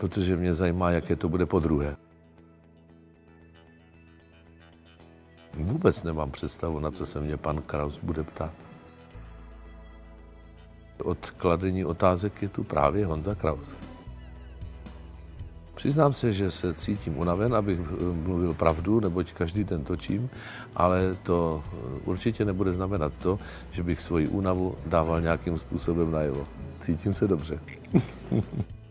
protože mě zajímá, jaké to bude podruhé. Vůbec nemám představu, na co se mě pan Kraus bude ptát. Od kladení otázek je tu právě Honza Kraus. Přiznám se, že se cítím unaven, abych mluvil pravdu, neboť každý den točím, ale to určitě nebude znamenat to, že bych svoji únavu dával nějakým způsobem najevo. Cítím se dobře.